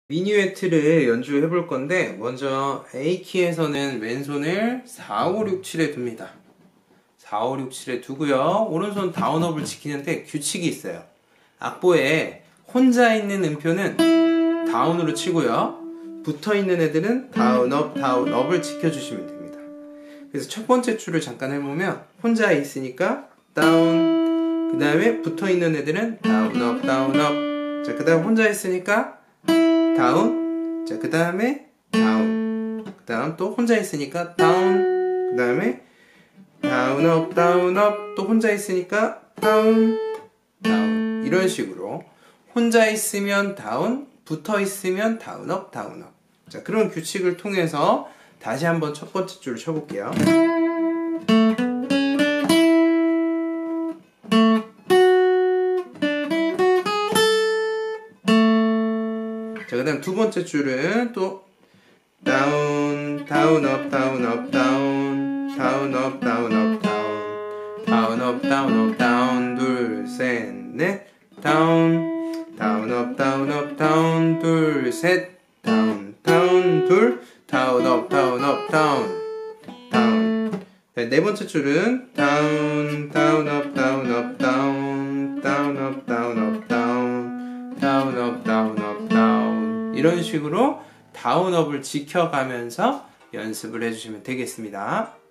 미니웨트를 연주해 볼 건데, 먼저 A키에서는 왼손을 4, 5, 6, 7에 둡니다. 4, 5, 6, 7에 두고요. 오른손 다운업을 지키는데 규칙이 있어요. 악보에 혼자 있는 음표는 다운으로 치고요. 붙어 있는 애들은 다운업, 다운업을 지켜주시면 됩니다. 그래서 첫 번째 줄을 잠깐 해보면 혼자 있으니까 다운, 그 다음에 붙어 있는 애들은 다운업, 다운업. 자, 그 다음 혼자 있으니까 다운, 자, 그 다음에 다운, 그 다음 또 혼자 있으니까 다운, 그 다음에 다운업, 다운업, 또 혼자 있으니까 다운, 다운. 이런 식으로 혼자 있으면 다운, 붙어 있으면 다운업, 다운업. 자, 그런 규칙을 통해서 다시 한번 첫 번째 줄을 쳐볼게요. 자, 그 다음 두 번째 줄은 또 다운, 다운업, 다운업, 다운, 다운업, 다운업, 다운, 다운업, 다운업, 다운, 둘, 셋, 넷, 다운, 다운업, 다운업, 다운, 둘, 셋, 다운, 다운, 둘, 다운업, 다운업, 다운, 다운. 네 번째 줄은 다운, 다운업, 다운업, 다운, 다운업, 다운업, 다운, 다운업, 다운업, 다운. 이런 식으로 다운업을 지켜가면서 연습을 해주시면 되겠습니다.